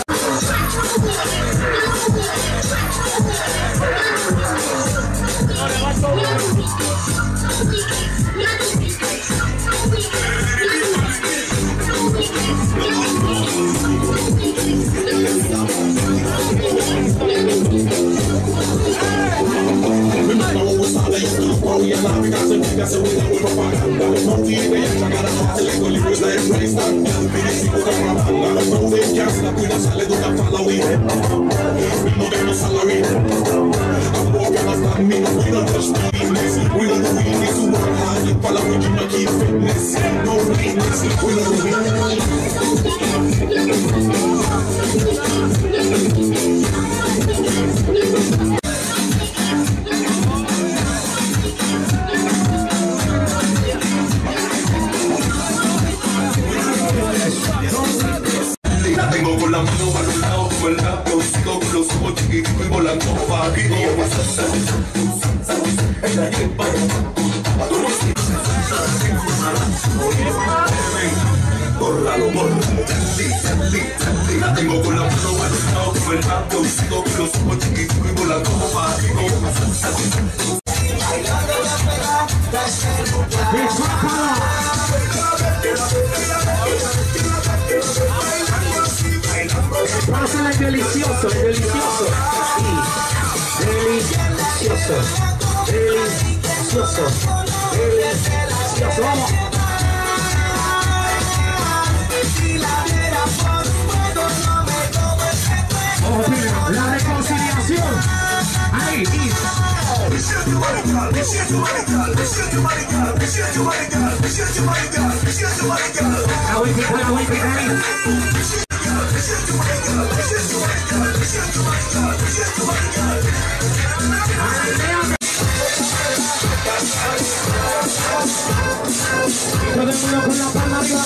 Speaker 10: la tengo con la mano para un lado, con el labio, sigo con los ojos chiquitos y volando bajito. Bórralo, la tengo con la mano para un lado, con el labio, sigo con los ojos chiquitos y volando bajito.
Speaker 1: Pásala el delicioso, el delicioso. Sí. Delicioso. Delicioso. Delicioso.
Speaker 3: gracioso, vamos. La reconciliación. Ahí. Todo el mundo con la palma arriba,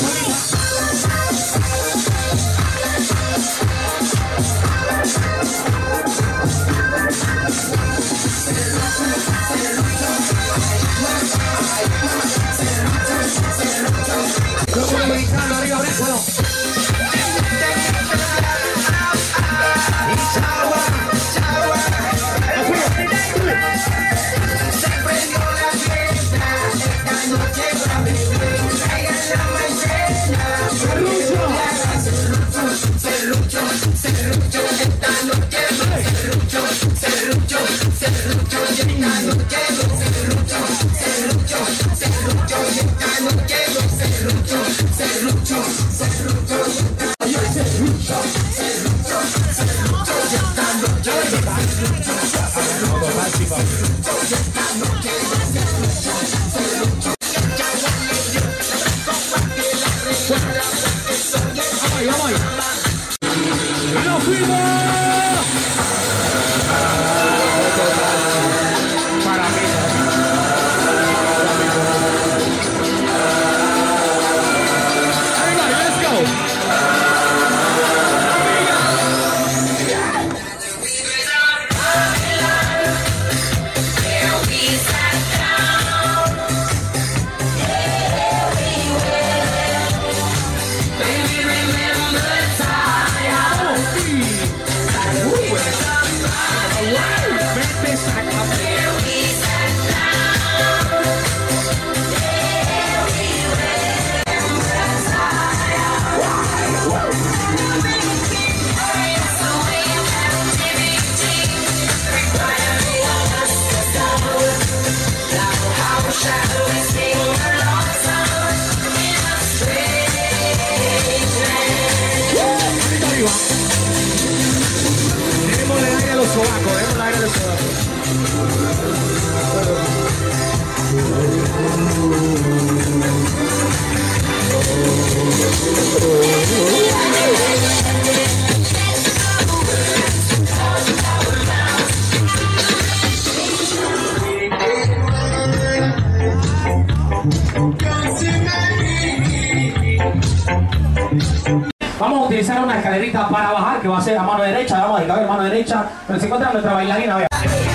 Speaker 3: Vamos a utilizar una escalerita para bajar, que va a ser a mano derecha. Vamos a dedicar a mano derecha, pero se encuentra nuestra bailarina. Vea.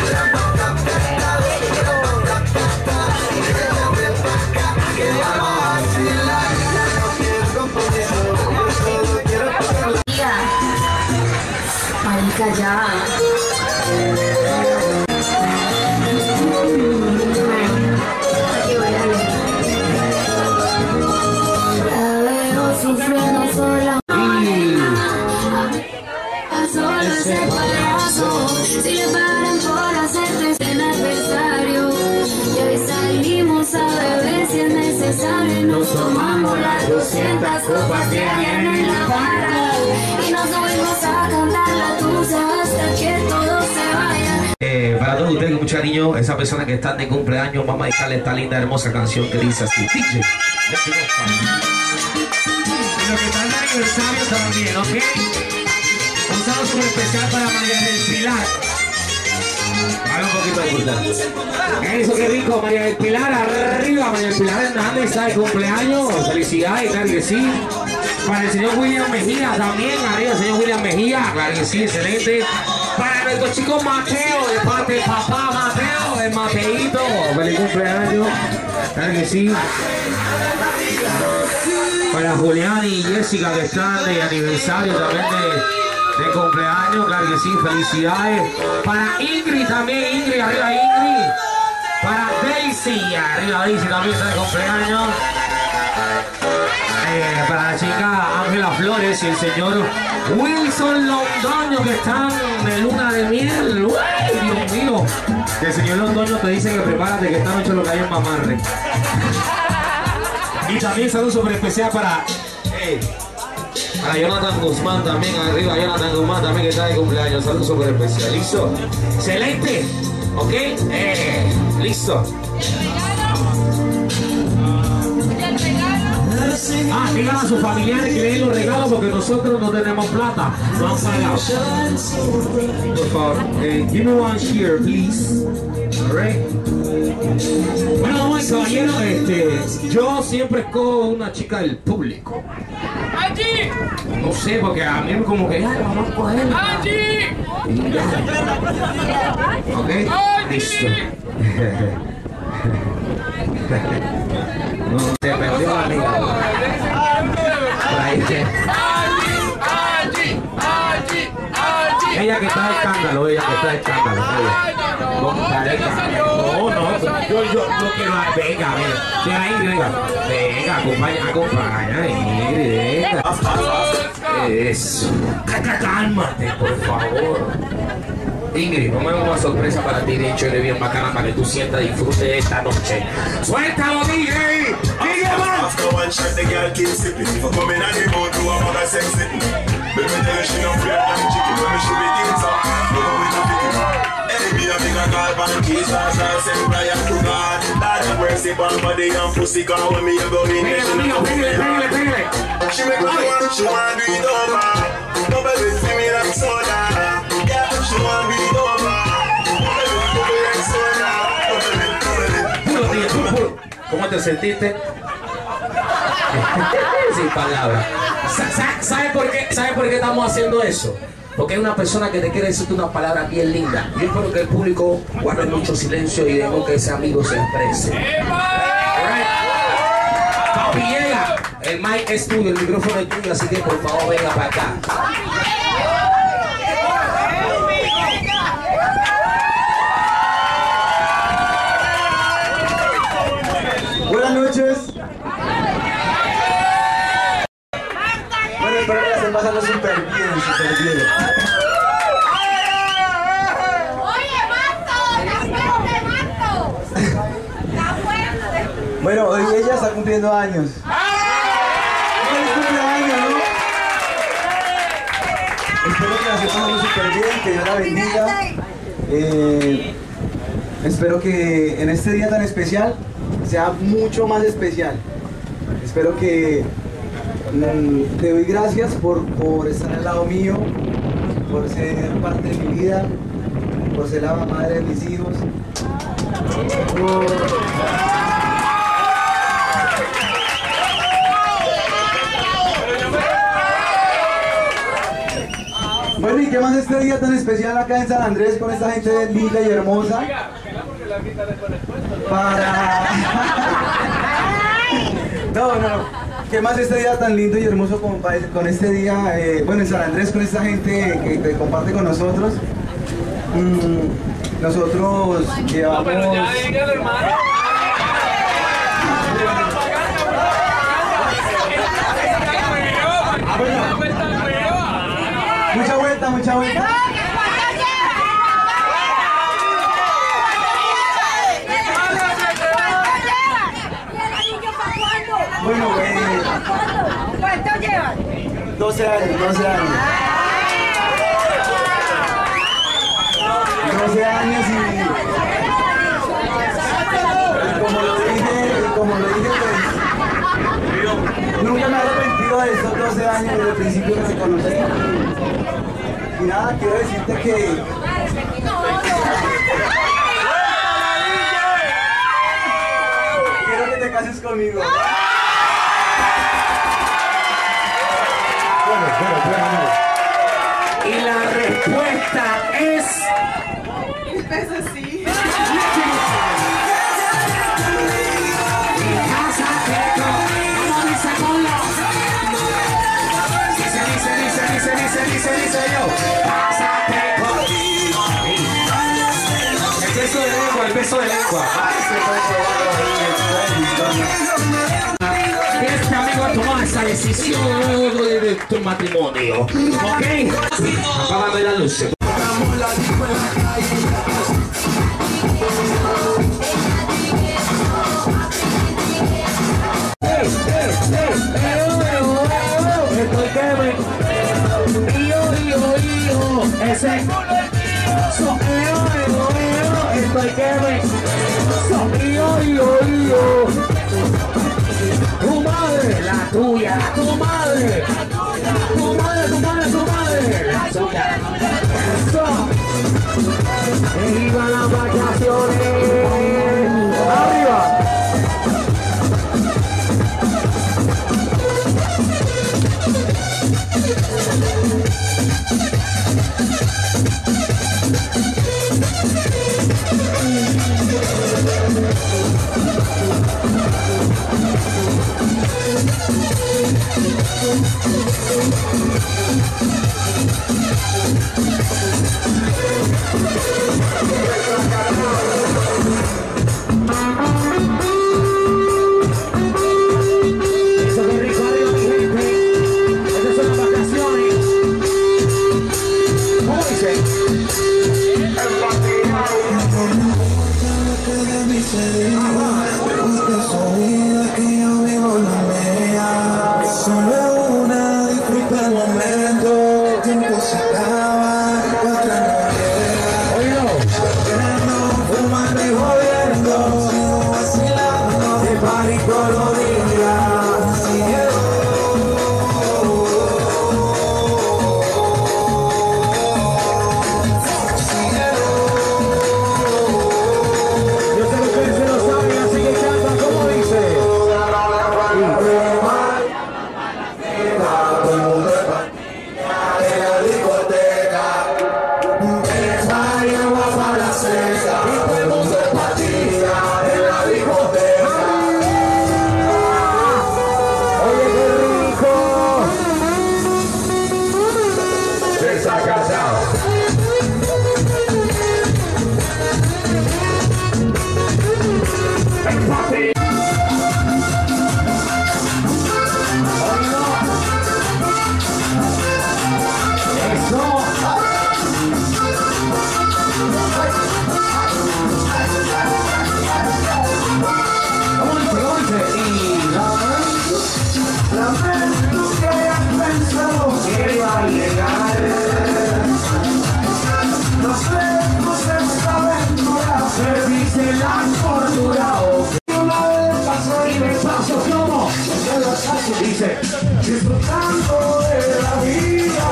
Speaker 2: Marica, ya. Sufriendo sola. A solas ese corazón. Si le paran por hacerte el adversario. Y hoy salimos a beber si es necesario. Y nos tomamos las 200 copas que hayan en la barra. Y nos subimos a cantar la tusa hasta que todo se vaya.
Speaker 3: Para todos ustedes con mucho cariño, esa persona que están de cumpleaños, vamos a dedicarle esta linda, hermosa canción que dice así. DJ, y lo que está de aniversario también, ¿ok? Un saludo súper especial para María del Pilar. Habla un poquito de cultura. Eso, qué rico, María del Pilar, arriba, María del Pilar Hernández está de cumpleaños. Felicidades, claro que sí. Para el señor William Mejía también, arriba el señor William Mejía, claro que sí, excelente. Para nuestro chico Mateo, de parte de papá Mateo, el Mateito, feliz cumpleaños, claro que sí. Para Julián y Jessica que están de aniversario también de cumpleaños, claro que sí, felicidades. Para Ingrid también, Ingrid, arriba Ingrid. Para Daisy, arriba Daisy también está de cumpleaños. Para la chica Ángela Flores y el señor Wilson Londoño que están de luna de miel. ¡Uy, Dios mío! Que el señor Londoño te dice que prepárate que esta noche lo que hay es mamarre. Y también saludo súper especial para
Speaker 1: Jonathan Guzmán también, arriba Jonathan Guzmán también que está de cumpleaños. Saludos súper especial. ¿Listo? Excelente. ¿Ok? Listo.
Speaker 3: digan a sus familiares que le den los regalos porque nosotros no tenemos plata. No han pagado. Por favor, give me one cheer, please. Alright. Bueno, caballero, yo siempre escojo una chica del público.
Speaker 11: ¡Angie!
Speaker 3: No sé, porque a mí como que ya vamos a coger.
Speaker 11: ¡Angie!
Speaker 3: Ok, listo. No, se perdió la amiga. Ella que está de escándalo, ella que está de escándalo. No, no, yo lo que va, venga, venga, acompaña, Ingrid, venga. Eso. Cálmate, por favor. Ingrid, vamos a dar una sorpresa para ti, de hecho, eres bien bacana para que tú sientas disfrute de esta noche. ¡Suéltalo, DJ! ¡DJ, man!
Speaker 12: After one shot, the girl keep sipping. For coming at the boat, do a mother sex sitting. Baby, tell her she no afraid of the chicken. When she be doing some, no with no picking. Hey, me a big a call panties, as I say, Brian to God. Lord have mercy upon body and pussy, cause when me a go in, she make me want, she want to do it over. No baby, see me like soda. Yeah, she want to do it over. No baby, see me like soda.
Speaker 3: Puro, tío, puro. ¿Cómo te sentiste? Sin palabras. ¿Sabe por qué estamos haciendo eso? Porque hay una persona que te quiere decirte unas palabras bien lindas. Yo espero que el público guarde mucho silencio y dejo que ese amigo se exprese. Papi, llega. El mic es tuyo, el micrófono es tuyo, así que por favor venga para acá.
Speaker 13: Buenas noches. Bueno, espero que la estén pasando súper bien, súper bien.
Speaker 6: Oye, Marto, la fuerte.
Speaker 13: Bueno, hoy ella está cumpliendo años. ¡Feliz cumpleaños, ¿no? Espero que la estén pasando súper bien, que Dios la bendiga. Espero que en este día tan especial sea mucho más especial. Espero que te doy gracias por estar al lado mío, por ser parte de mi vida, por ser la madre de mis hijos. Bueno, ¿y qué más este día tan especial acá en San Andrés con esta gente linda y hermosa? No. ¿Qué más este día tan lindo y hermoso con este día, bueno, en San Andrés con esta gente que comparte con nosotros? Nosotros llevamos... Mucha vuelta. Bueno,
Speaker 6: ¿Cuánto llevan?
Speaker 13: 12 años. 12 años y como lo dije, pues nunca me he arrepentido de estos 12 años desde el principio que te conocí. Y nada, quiero decirte que quiero que te cases conmigo. Bueno.
Speaker 3: Y la respuesta es...
Speaker 6: Eso sí.
Speaker 3: Dice yo, pásate conmigo. El beso de lengua. Este amigo ha tomado esa decisión de tu matrimonio. ¿Ok? Apágame la luz. ese. Estoy que me. Tu madre, la tuya, tu madre. Tu madre, tu madre, tu madre. La tuya. Eso. Viva las vacaciones. Arriba. Dice, disfrutando de la vida,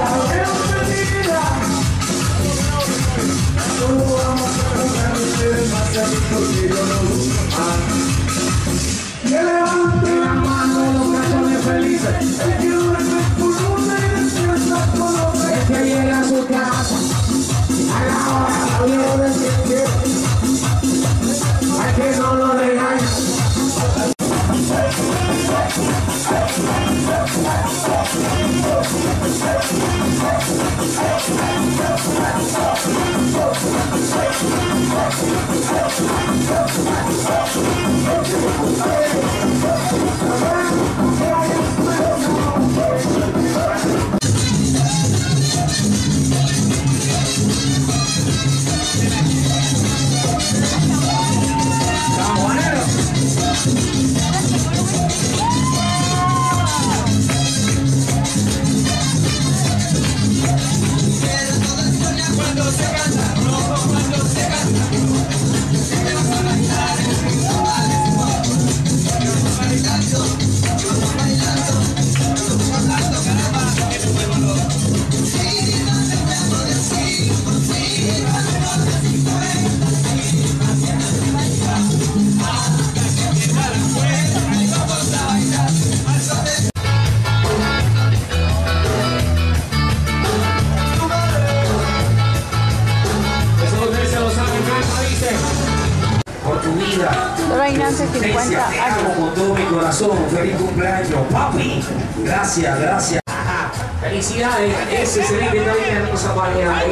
Speaker 3: solo vamos a cantar ustedes más que a mí porque yo no que levanten la mano los cachones felices, el que duerme por una y despierta por otra, el que llega a su casa a la hora de siempre, al que no lo regaña.
Speaker 6: Se encuentra
Speaker 3: te amo con todo mi corazón. Feliz cumpleaños, papi. Gracias, gracias. Felicidades. Ese se ve que está bien hermosa mañana.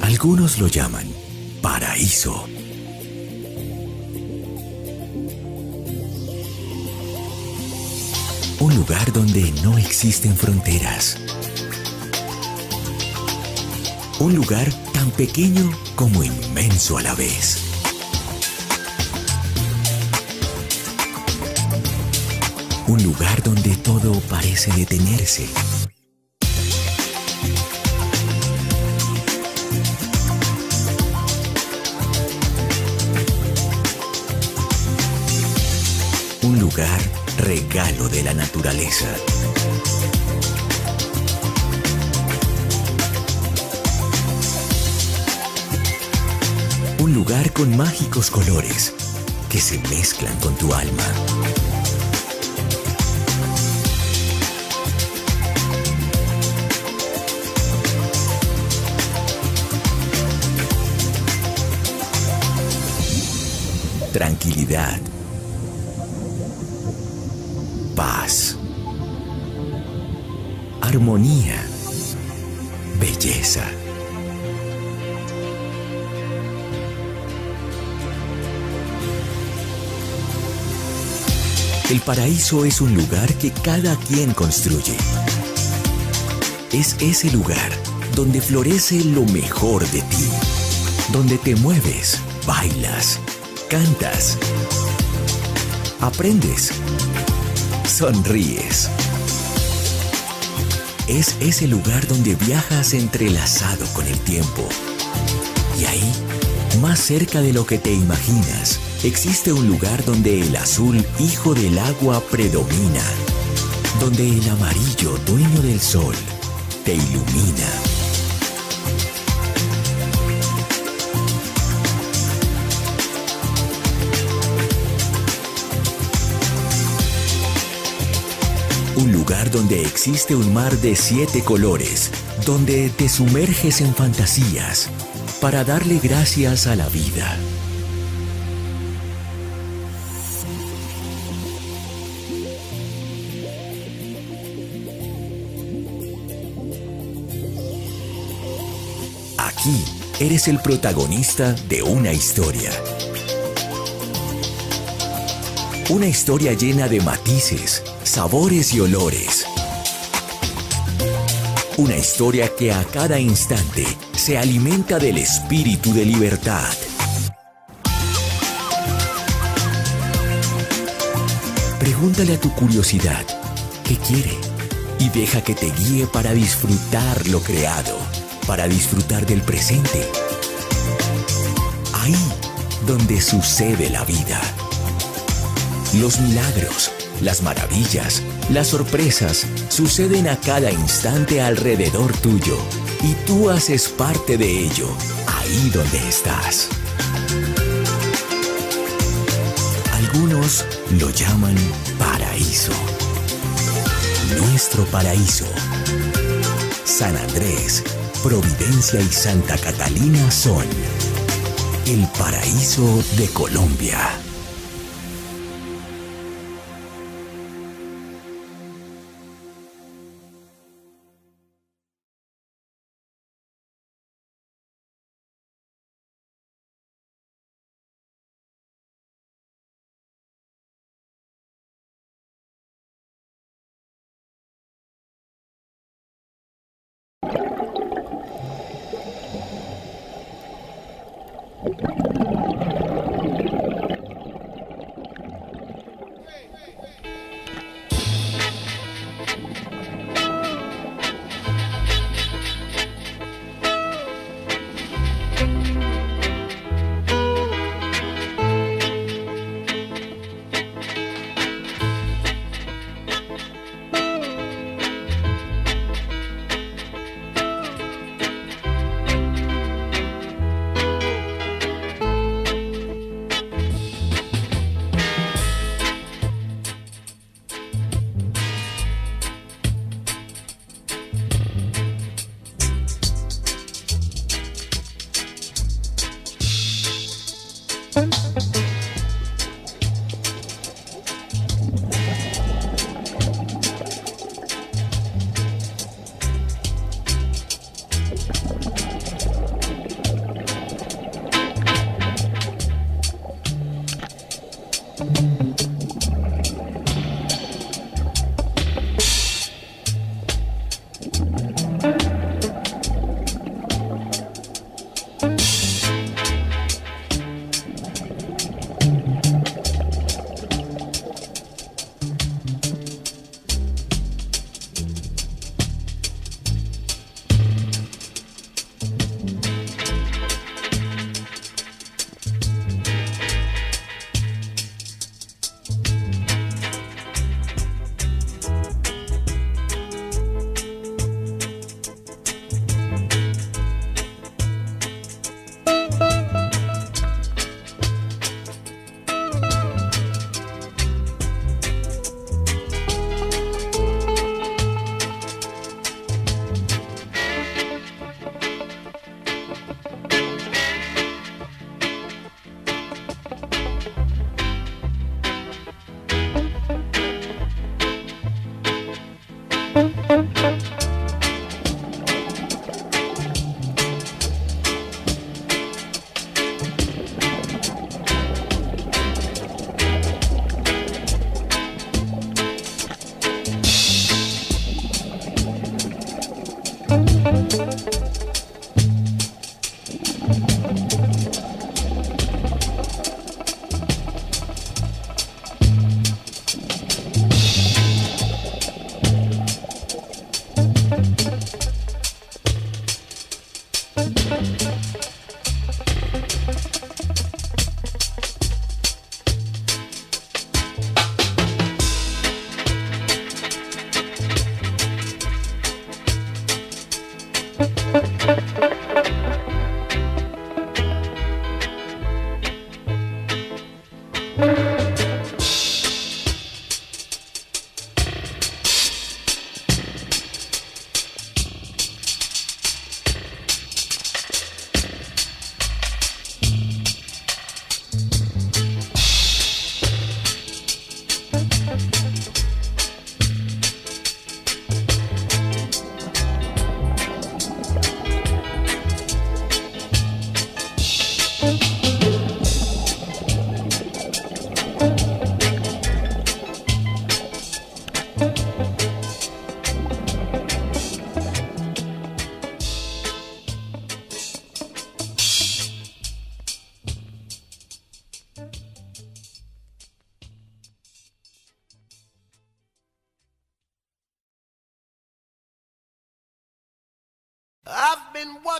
Speaker 14: Algunos lo llaman paraíso. Un lugar donde no existen fronteras. Un lugar tan pequeño como inmenso a la vez. Un lugar donde todo parece detenerse. Un lugar regalo de la naturaleza. Un lugar con mágicos colores que se mezclan con tu alma. Tranquilidad. Paz. Armonía. Belleza. El paraíso es un lugar que cada quien construye. Es ese lugar donde florece lo mejor de ti, donde te mueves, bailas, cantas, aprendes, sonríes. Es ese lugar donde viajas entrelazado con el tiempo. Y ahí, más cerca de lo que te imaginas, existe un lugar donde el azul, hijo del agua, predomina, donde el amarillo, dueño del sol, te ilumina. Un lugar donde existe un mar de 7 colores, donde te sumerges en fantasías para darle gracias a la vida. Aquí eres el protagonista de una historia. Una historia llena de matices, sabores y olores. Una historia que a cada instante se alimenta del espíritu de libertad. Pregúntale a tu curiosidad qué quiere y deja que te guíe para disfrutar lo creado, para disfrutar del presente. Ahí donde sucede la vida. Los milagros, las maravillas, las sorpresas suceden a cada instante alrededor tuyo y tú haces parte de ello, ahí donde estás. Algunos lo llaman paraíso. Nuestro paraíso. San Andrés, Providencia y Santa Catalina son el paraíso de Colombia.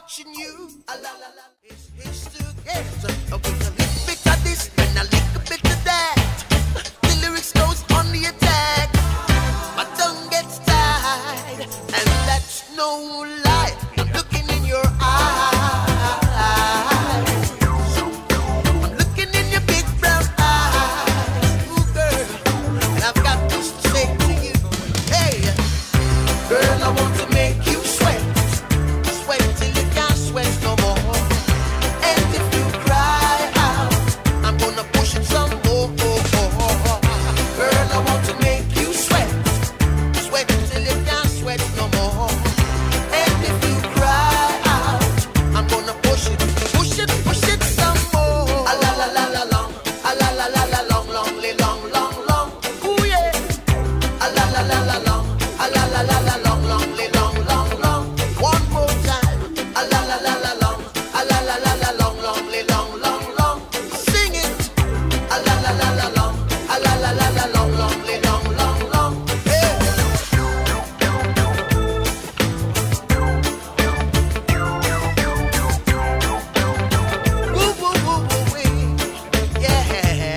Speaker 9: watching you. A la la la, it's together. Okay, a little bit of this and a little bit of that. The lyrics goes on the attack. My tongue gets tied, and that's no lie. I'm looking in your eyes. I'm looking in your big brown eyes. Ooh, girl, and I've got this to say to you. Hey, girl, I want to make you sweat. Sweat till you can't sweat no more. And if you cry out, I'm gonna push it some more. Girl, I want to make you sweat. Sweat till you can't sweat no more. And if you cry out, I'm gonna push it some more. A la la la la long, a la la la la long, long. Ooh yeah. A la la la la long, a la la la la long, long. One more time. A la la la la long, a la la la la long, long. Sing it. A la la la la long, a la la la la long, long. Hey. Woo, woo, woo, woo, wee. Yeah.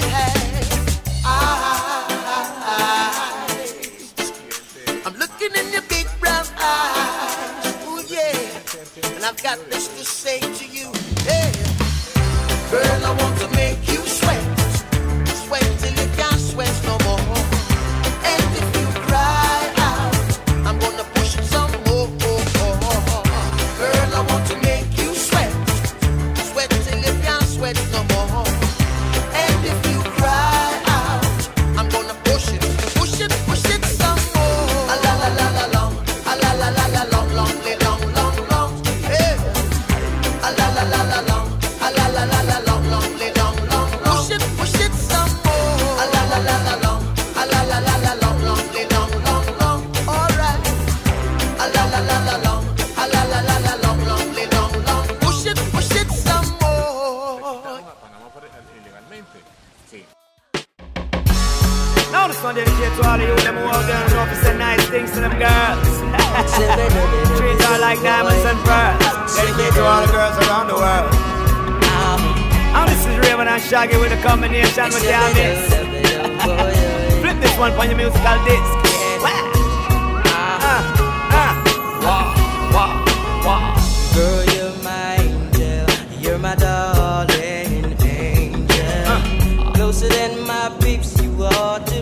Speaker 9: I'm looking in your big brown eyes. Ooh, yeah. And I've got this to say to you. Hey. Girl, I want to make you sweat. Sweat till you can't sweat no more. And if you cry out, I'm gonna push it some more. Girl, I want to make you sweat. Sweat till you can't sweat no more. And if you cry out, I'm gonna push it some more. A la la la la long, a la la la la long. Hey. A la la la la long, a la la la la long. Push it some more. A la la la la long, a la la la la long. Alright. A la la la la long, a la la la la long. Push it some more.
Speaker 15: Now this one dedicated to all of you them who out there and know to say nice things to them girls. Treat her like diamonds and pearls. Dedicated to all the girls around the world. Now this is Raven and Shaggy with a combination with your mix. Flip this one for your musical disc.
Speaker 16: Girl, you're my angel. You're my darling angel. Closer than my peeps, you are to